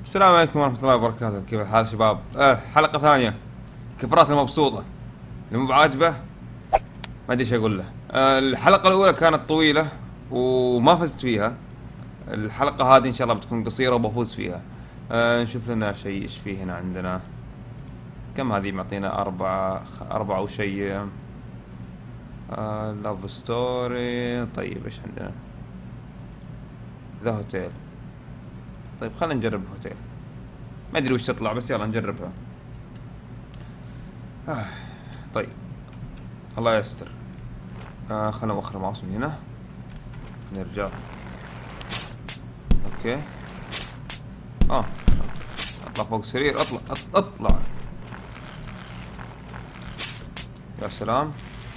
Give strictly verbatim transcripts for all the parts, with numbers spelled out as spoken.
السلام عليكم ورحمة الله وبركاته. كيف الحال شباب؟ آه حلقة ثانية. كفرات المبسوطة اللي مو بعاجبه ما ادري ايش اقول له. آه الحلقة الأولى كانت طويلة وما فزت فيها. الحلقة هذه إن شاء الله بتكون قصيرة وبفوز فيها. آه نشوف لنا شيء. ايش فيه هنا عندنا؟ كم هذه معطينا؟ أربعة أربعة وشيء. آه لاف ستوري. طيب ايش عندنا؟ ذا هوتيل. طيب خلينا نجرب هوتيل. ما ادري وش تطلع بس يلا نجربها. آه. طيب الله يستر. آه خلنا نوخر الماوس من هنا. نرجع. اوكي. اه اطلع فوق السرير. اطلع اطلع. يا سلام.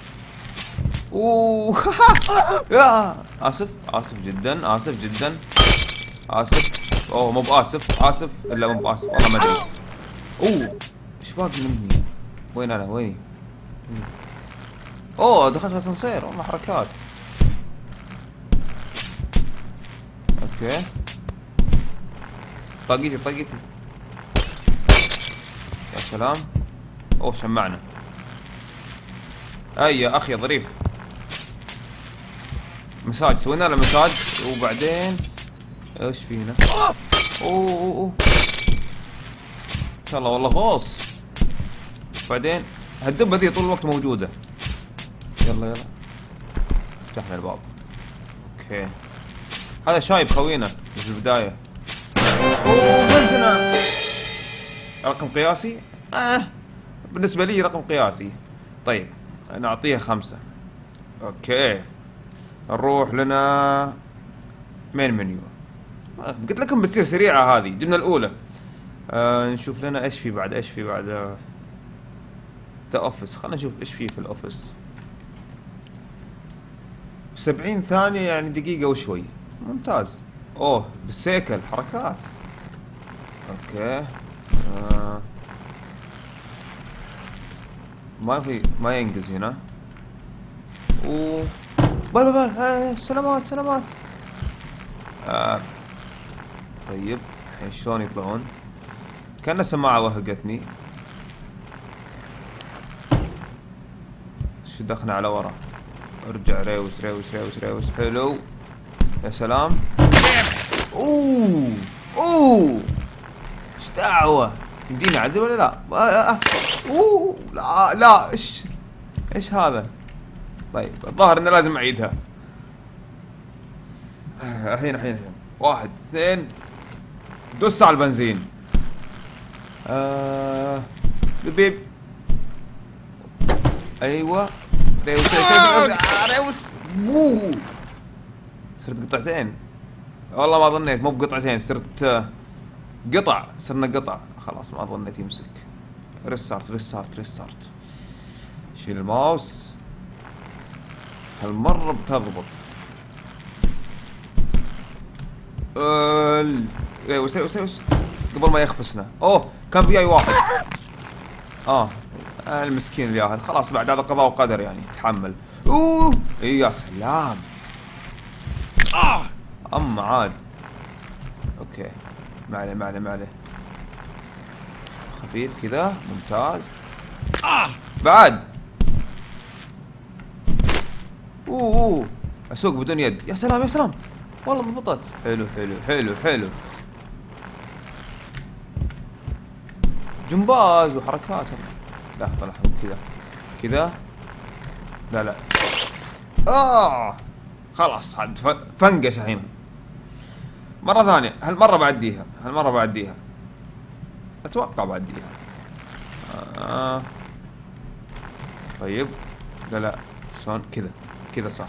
اوه يا اسف اسف جدا اسف جدا اسف. اوه مو باسف اسف الا مو باسف والله ما ادري. اوه ايش باقي مني؟ وين انا ويني؟ اوه دخلت في الاسانسير. والله حركات. اوكي طاقيتي طاقيتي. يا سلام. اوه شمعنا. اي يا اخي ظريف. مساج سوينا له مساج وبعدين ايش فينا؟ اوه اوه اوه ان شاء الله والله غوص. بعدين هالدبه ذي طول الوقت موجوده. يلا يلا فتحنا الباب. اوكي هذا شايب خوينا في البدايه. اوه مزنا. رقم قياسي؟ اه بالنسبه لي رقم قياسي. طيب نعطيها خمسة. اوكي نروح لنا مين منيو. قلت لكم بتصير سريعة هذه. جبنا الأولى. آه نشوف لنا ايش في بعد. ايش في بعد؟ ذا اوفيس. خلنا نشوف ايش في في الاوفيس. سبعين ثانية يعني دقيقة وشوي. ممتاز. اوه بالسيكل حركات. اوكي آه. ما في ما ينقز هنا. اوه بل بل بل آه سلامات سلامات. آه. طيب الحين شلون يطلعون؟ كأن السماعة وهقتني. شو دخلنا على ورا. ارجع ريوس ريوس ريوس ريوس. حلو يا سلام. اوه اوه ايش دعوة؟ يمدينا عدل ولا لا؟ آه. اوه لا لا ايش ايش هذا؟ طيب الظاهر انه لازم اعيدها. الحين الحين الحين واحد اثنين. دوس على البنزين. آه بيب. ايوه ريوس ريوس ريوس. بوه صرت قطعتين. والله ما ظنيت. مو بقطعتين صرت قطع. صرنا قطع خلاص. ما ظنيت يمسك. ريستارت ريستارت ريستارت. شيل الماوس. هالمرة بتضبط. ال ريوس ريوس ريوس قبل ما يخفسنا. اوه كان في اي واحد. اه المسكين الياهل. خلاص بعد هذا قضاء وقدر يعني. تحمل. اوه اي يا سلام. اه اما عاد. اوكي ما عليه ما عليه ما عليه. خفيف كذا. ممتاز. اه بعد. اوه اوه اسوق بدون يد. يا سلام يا سلام. والله ضبطت. حلو حلو حلو حلو. جمباز وحركات. لا طلع كذا كذا. لا لا اه خلاص عاد فنقش الحين. مرة ثانية. هالمرة بعديها. هالمرة بعديها اتوقع بعديها. آه. طيب لا لا شلون كذا كذا صح.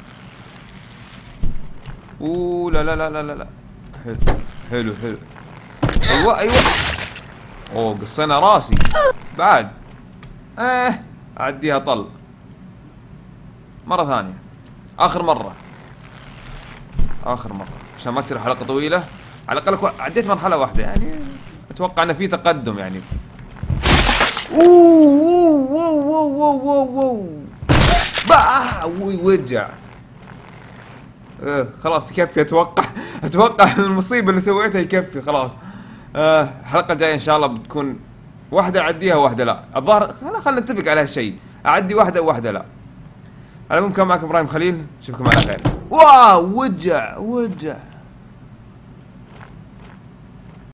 اوه لا لا لا لا لا. حلو حلو حلو. ايوه ايوه. اوه قصينا راسي بعد. اه اعديها طل. مرة ثانية. اخر مرة. اخر مرة عشان ما تصير حلقة طويلة. على الاقل عديت مرحلة واحدة يعني. اتوقع ان في تقدم يعني. اوه اوه اوه اوه اوه اوه باه ويوجع. اه خلاص يكفي. اتوقع اتوقع المصيبة اللي سويتها يكفي خلاص. آه الحلقه الجايه ان شاء الله بتكون واحده اعديها وواحده لا. الظاهر خلينا خلينا نتفق على هالشيء، اعدي واحده وواحده لا. على العموم كان معكم ابراهيم خليل، اشوفكم على خير. واو وجع وجع.